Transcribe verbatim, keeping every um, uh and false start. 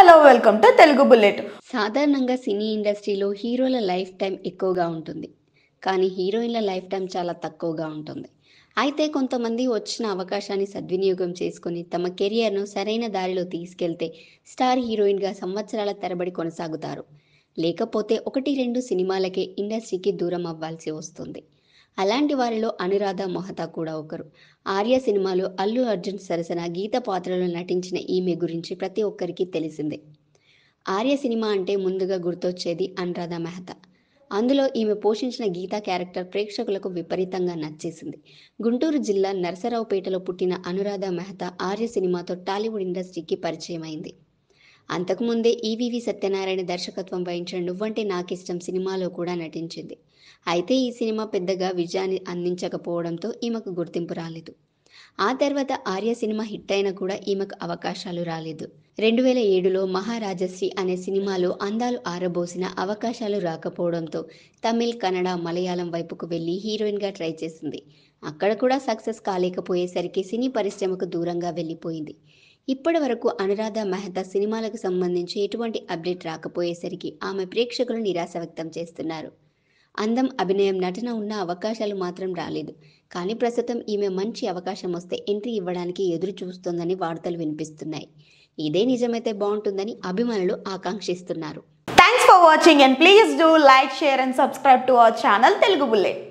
Hello welcome to Telugu bullet. సాధారణంగా సినీ ఇండస్ట్రీలో హీరోల లైఫ్ టైం ఎక్కువగా ఉంటుంది, కానీ హీరోయిన్ల లైఫ్ టైం చాలా తక్కువగా ఉంటుంది. అయితే కొంతమంది వచ్చిన అవకాశాన్ని సద్వినియోగం చేసుకొని తమ కెరియర్ను సరైన దారిలో తీసుకెళ్తే స్టార్ హీరోయిన్గా సంవత్సరాల తరబడి కొనసాగుతారు. లేకపోతే ఒకటి రెండు సినిమాలకే ఇండస్ట్రీకి దూరం అవ్వాల్సి వస్తుంది. అలాంటి వారిలో అనురాధ మెహతా కూడా ఒకరు. ఆర్య సినిమాలో అల్లు అర్జున్ సరసన గీత పాత్రలో నటించిన ఈమె గురించి ప్రతి ఒక్కరికి తెలిసిందే. ఆర్య సినిమా అంటే ముందుగా గుర్తొచ్చేది అనురాధ మెహతా. అందులో ఈమె పోషించిన గీత క్యారెక్టర్ ప్రేక్షకులకు విపరీతంగా నచ్చేసింది. గుంటూరు జిల్లా నరసరావుపేటలో పుట్టిన అనురాధ మెహతా ఆర్య సినిమాతో టాలీవుడ్ ఇండస్ట్రీకి పరిచయం అయింది. అంతకుముందే ఈవీవి సత్యనారాయణ దర్శకత్వం వహించిన నువ్వంటే నాకిష్టం సినిమాలో కూడా నటించింది. అయితే ఈ సినిమా పెద్దగా విజయాన్ని అందించకపోవడంతో ఈమెకు గుర్తింపు రాలేదు. ఆ తర్వాత ఆర్య సినిమా హిట్ అయినా కూడా ఈమెకు అవకాశాలు రాలేదు. రెండు వేల ఏడులో మహారాజశ్రీ అనే సినిమాలో అందాలు ఆరబోసిన అవకాశాలు రాకపోవడంతో తమిళ్, కన్నడ, మలయాళం వైపుకు వెళ్ళి హీరోయిన్గా ట్రై చేసింది. అక్కడ కూడా సక్సెస్ కాలేకపోయేసరికి సినీ పరిశ్రమకు దూరంగా వెళ్ళిపోయింది. ఇప్పటి వరకు అనురాధ మెహతా సినిమాలకు సంబంధించి ఎటువంటి అప్డేట్ రాకపోయేసరికి ఆమె ప్రేక్షకులు నిరాశ వ్యక్తం చేస్తున్నారు. అందం, అభినయం, నటన ఉన్న అవకాశాలు మాత్రం రాలేదు. కానీ ప్రస్తుతం ఈమె మంచి అవకాశం వస్తే ఎంట్రీ ఇవ్వడానికి ఎదురు చూస్తోందని వార్తలు వినిపిస్తున్నాయి. ఇదే నిజమైతే బాగుంటుందని అభిమానులు ఆకాంక్షిస్తున్నారు. Thanks for watching and please do like, share and subscribe to our channel Telugu bullet.